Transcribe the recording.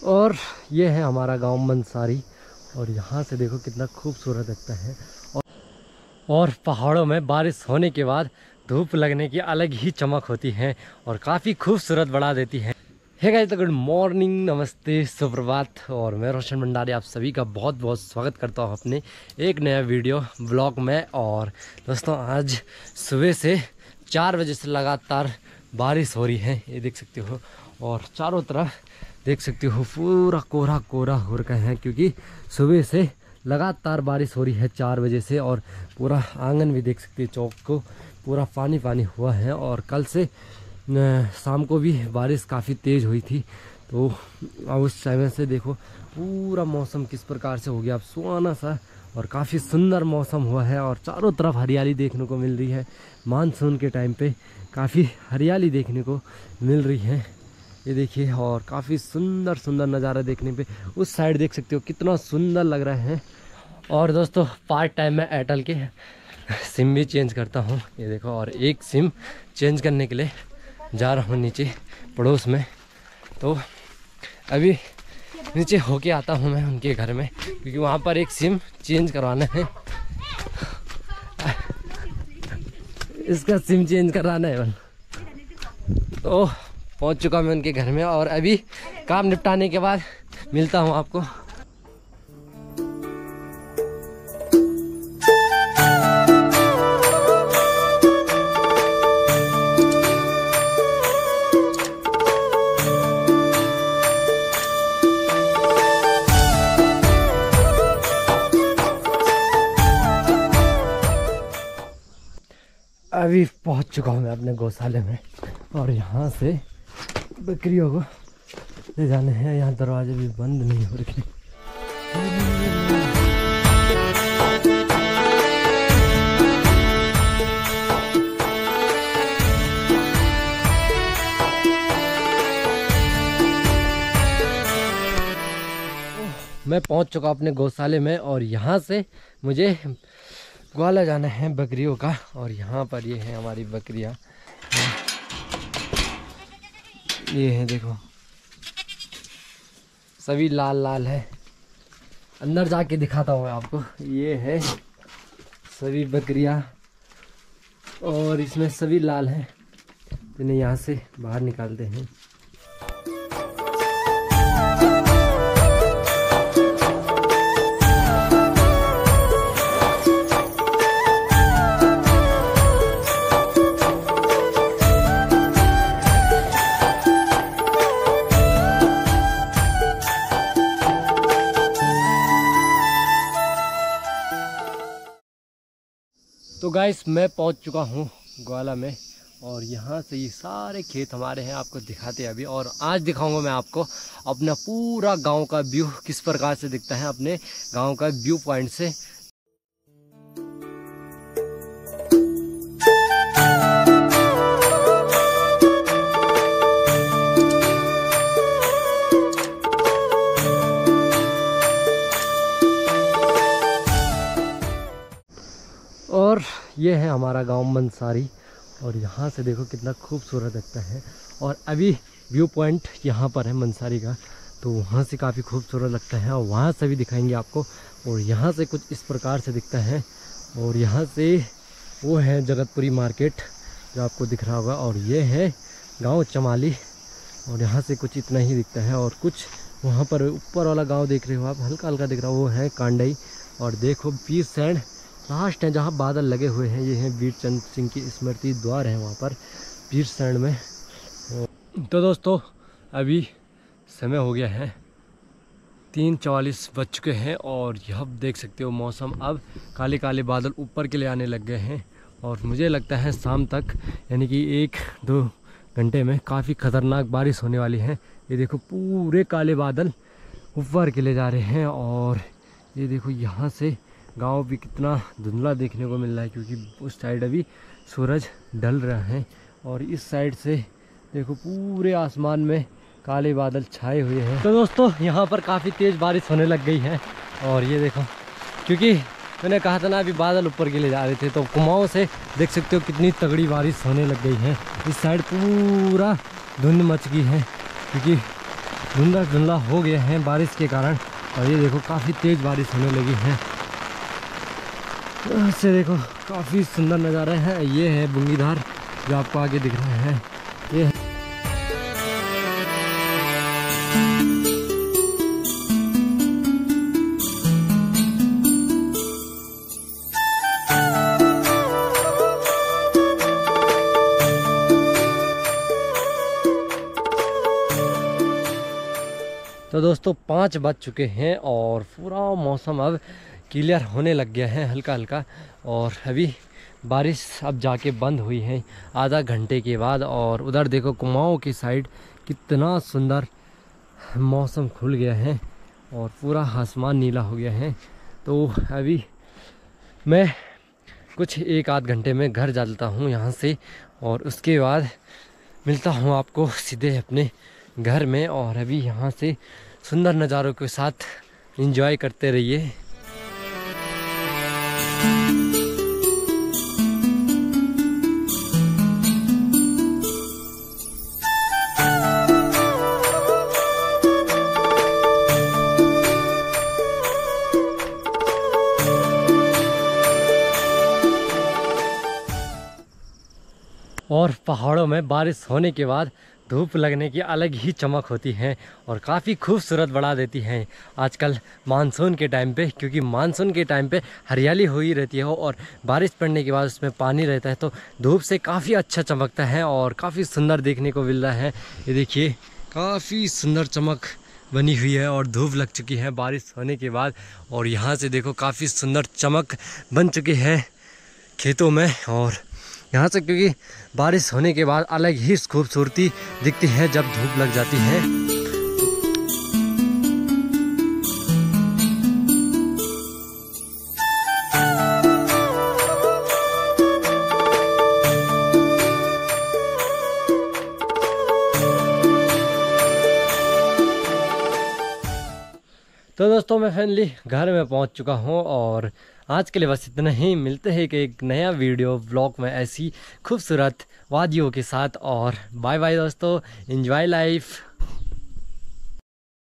और ये है हमारा गांव मंसारी और यहाँ से देखो कितना खूबसूरत लगता है। और पहाड़ों में बारिश होने के बाद धूप लगने की अलग ही चमक होती है और काफ़ी खूबसूरत बढ़ा देती है। हे गाइस, तो गुड मॉर्निंग, नमस्ते, सुप्रभात। और मैं रोशन भंडारी आप सभी का बहुत बहुत स्वागत करता हूँ अपने एक नया वीडियो ब्लॉग में। और दोस्तों, आज सुबह से 4 बजे से लगातार बारिश हो रही है, ये देख सकते हो। और चारों तरफ देख सकते हो पूरा कोहरा कोहरा हो रखा है, क्योंकि सुबह से लगातार बारिश हो रही है 4 बजे से। और पूरा आंगन भी देख सकते हो, चौक को पूरा पानी पानी हुआ है। और कल से शाम को भी बारिश काफ़ी तेज़ हुई थी, तो उस समय से देखो पूरा मौसम किस प्रकार से हो गया अब सुहाना सा, और काफ़ी सुंदर मौसम हुआ है। और चारों तरफ हरियाली देखने को मिल रही है। मानसून के टाइम पे काफ़ी हरियाली देखने को मिल रही है, ये देखिए। और काफ़ी सुंदर सुंदर नज़ारा देखने पे उस साइड देख सकते हो कितना सुंदर लग रहा है। और दोस्तों, पार्ट टाइम में एयरटेल के सिम भी चेंज करता हूँ, ये देखो। और एक सिम चेंज करने के लिए जा रहा हूँ नीचे पड़ोस में, तो अभी नीचे होके आता हूँ मैं उनके घर में, क्योंकि वहाँ पर एक सिम चेंज करवाना है। इसका सिम चेंज कराना है, तो पहुँच चुका मैं उनके घर में। और अभी काम निपटाने के बाद मिलता हूँ आपको। अभी पहुंच चुका हूं मैं अपने गौशाले में, और यहाँ से बकरियों को ले जाने हैं। यहाँ दरवाजे भी बंद नहीं हो रखे। मैं पहुंच चुका अपने गौशाले में, और यहाँ से मुझे ग्वाला जाना है बकरियों का। और यहाँ पर ये है हमारी बकरियाँ, ये है देखो, सभी लाल लाल है। अंदर जाके दिखाता हूँ मैं आपको। ये है सभी बकरियाँ, और इसमें सभी लाल हैं। इन्हें यहाँ से बाहर निकालते हैं। तो गाइस, मैं पहुंच चुका हूं ग्वाला में, और यहाँ से ये सारे खेत हमारे हैं, आपको दिखाते हैं अभी। और आज दिखाऊंगा मैं आपको अपना पूरा गांव का व्यू किस प्रकार से दिखता है, अपने गांव का व्यू पॉइंट से। और ये है हमारा गांव मंसारी, और यहाँ से देखो कितना खूबसूरत लगता है। और अभी व्यू पॉइंट यहाँ पर है मंसारी का, तो वहाँ से काफ़ी खूबसूरत लगता है, और वहाँ से भी दिखाएंगे आपको। और यहाँ से कुछ इस प्रकार से दिखता है। और यहाँ से वो है जगतपुरी मार्केट जो आपको दिख रहा होगा, और ये है गांव चमाली, और यहाँ से कुछ इतना ही दिखता है। और कुछ वहाँ पर ऊपर वाला गाँव देख रहे हो आप, हल्का हल्का दिख रहा है, वो है कांडई। और देखो पीर सैंड लास्ट है जहाँ बादल लगे हुए हैं, ये है वीरचंद सिंह की स्मृति द्वार है वहाँ पर पीर सैंड में। तो दोस्तों, अभी समय हो गया है 3:44 बज चुके हैं, और यह देख सकते हो मौसम अब काले काले बादल ऊपर के लिए आने लग गए हैं। और मुझे लगता है शाम तक, यानी कि 1-2 घंटे में काफ़ी ख़तरनाक बारिश होने वाली है। ये देखो पूरे काले बादल ऊपर के लिए जा रहे हैं। और ये देखो यहाँ से गांव भी कितना धुंधला देखने को मिल रहा है, क्योंकि उस साइड अभी सूरज ढल रहा है। और इस साइड से देखो पूरे आसमान में काले बादल छाए हुए हैं। तो दोस्तों, यहाँ पर काफ़ी तेज़ बारिश होने लग गई है। और ये देखो, क्योंकि मैंने कहा था ना अभी बादल ऊपर के लिए जा रहे थे, तो कुमाऊँ से देख सकते हो कितनी तगड़ी बारिश होने लग गई है। इस साइड पूरा धुंध मच गई है, क्योंकि धुंधला धुंधला हो गया है बारिश के कारण। और ये देखो काफ़ी तेज़ बारिश होने लगी है। इससे देखो काफ़ी सुंदर नज़ारा है। ये है बुंगीधार जो आपको आगे दिख रहे हैं। ये तो दोस्तों 5 बज चुके हैं और पूरा मौसम अब क्लियर होने लग गया है हल्का हल्का। और अभी बारिश अब जाके बंद हुई है आधा घंटे के बाद। और उधर देखो कुमाऊं की साइड कितना सुंदर मौसम खुल गया है और पूरा आसमान नीला हो गया है। तो अभी मैं कुछ 1 आध घंटे में घर चलता हूँ यहाँ से और उसके बाद मिलता हूँ आपको सीधे अपने घर में। और अभी यहाँ से सुंदर नज़ारों के साथ एंजॉय करते रहिए। और पहाड़ों में बारिश होने के बाद धूप लगने की अलग ही चमक होती है और काफ़ी खूबसूरत बढ़ा देती है आजकल मानसून के टाइम पे। क्योंकि मानसून के टाइम पे हरियाली हुई रहती है और बारिश पड़ने के बाद उसमें पानी रहता है तो धूप से काफ़ी अच्छा चमकता है और काफ़ी सुंदर देखने को मिल रहा है। ये देखिए काफ़ी सुंदर चमक बनी हुई है और धूप लग चुकी है बारिश होने के बाद। और यहाँ से देखो काफ़ी सुंदर चमक बन चुकी है खेतों में। और यहाँ से क्योंकि बारिश होने के बाद अलग ही खूबसूरती दिखती है जब धूप लग जाती है। तो दोस्तों मैं फाइनली घर में पहुंच चुका हूं और आज के लिए बस इतना ही। मिलते हैं कि एक नया वीडियो ब्लॉग में ऐसी खूबसूरत वादियों के साथ। और बाय बाय दोस्तों, एंजॉय लाइफ।